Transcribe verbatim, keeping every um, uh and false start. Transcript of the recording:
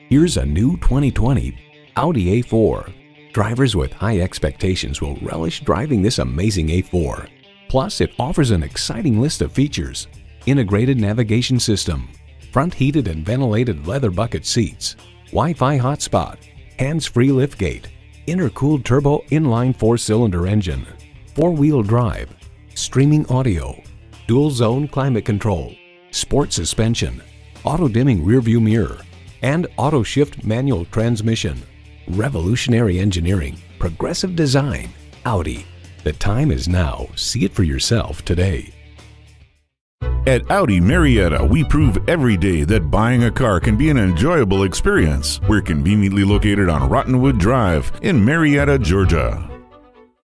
Here's a new twenty twenty Audi A four. Drivers with high expectations will relish driving this amazing A four. Plus, it offers an exciting list of features: integrated navigation system, front heated and ventilated leather bucket seats, Wi-Fi hotspot, hands-free liftgate, intercooled turbo inline four-cylinder engine, four-wheel drive, streaming audio, dual-zone climate control, sport suspension, auto-dimming rearview mirror, and auto-shift manual transmission. Revolutionary engineering, progressive design, Audi. The time is now. See it for yourself today. At Audi Marietta, we prove every day that buying a car can be an enjoyable experience. We're conveniently located on Rottenwood Drive in Marietta, Georgia.